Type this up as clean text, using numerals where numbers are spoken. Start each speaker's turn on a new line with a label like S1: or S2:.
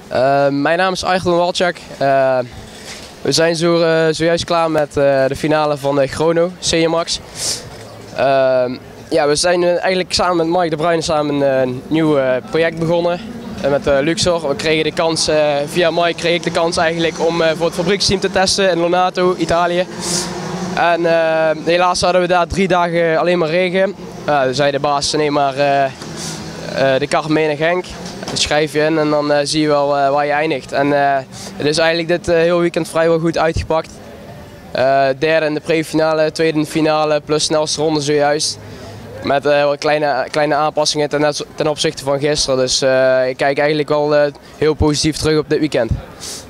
S1: Mijn naam is Ayrton Walczak. We zijn zojuist klaar met de finale van de Chrono CMAX. Ja, we zijn eigenlijk samen met Mike de Bruyne samen een nieuw project begonnen met Luxor. We kregen de kans, via Mike kreeg ik de kans eigenlijk om voor het fabrieksteam te testen in Lonato, Italië. En helaas hadden we daar 3 dagen alleen maar regen. Toen zei de baas, neem maar de kar mee naar Genk. Dan schrijf je in en dan zie je wel waar je eindigt. En het is eigenlijk dit heel weekend vrijwel goed uitgepakt. Derde in de prefinale, tweede in de finale, plus snelste ronde zojuist. Met wat kleine aanpassingen ten opzichte van gisteren. Dus ik kijk eigenlijk wel heel positief terug op dit weekend.